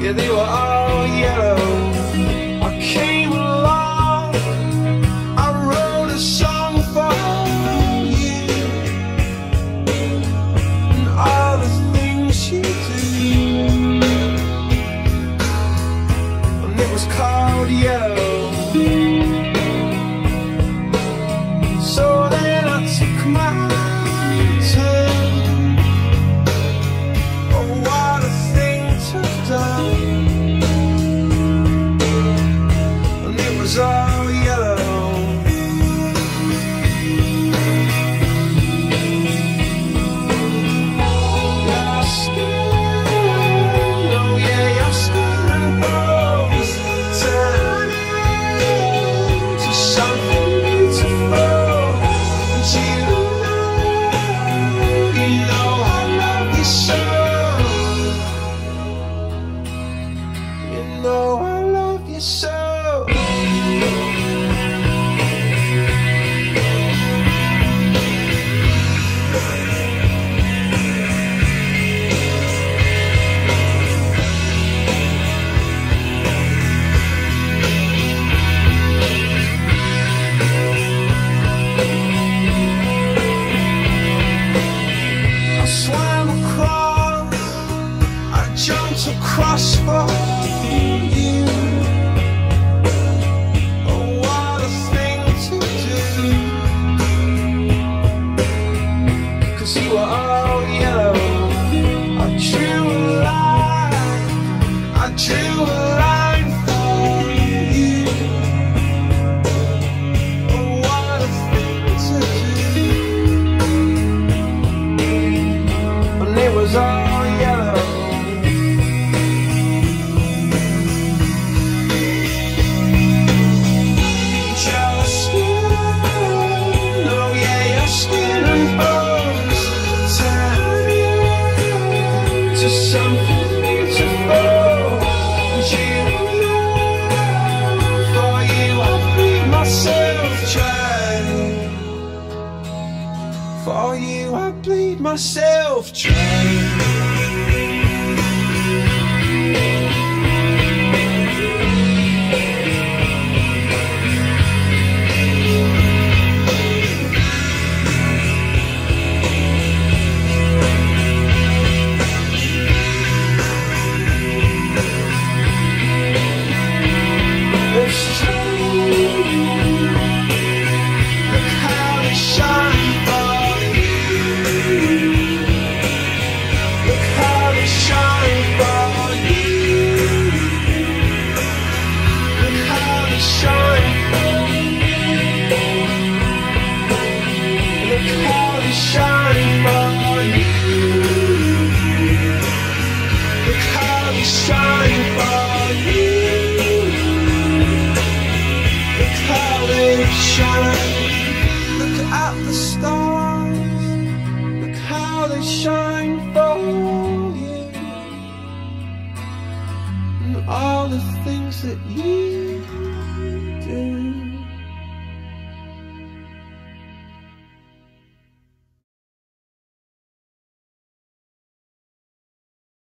Yeah, they were all yellow. I came along, I wrote a song for you, and all the things you do, and it was called Yellow. So then I took my turn. Oh, what a thing to have done. And it was all yellow. Your skin, oh yeah, your skin and bones turn to something beautiful. You know I love you so. You know I love you so. Across for you. Oh, what a thing to do, 'cause you were all yellow. I drew a line, I drew a line for you. Oh, what a thing to do, and it was all yellow. To something beautiful, and you, for you I bleed myself dry. For you I bleed myself dry. Look at the stars, look how they shine for you, and all the things that you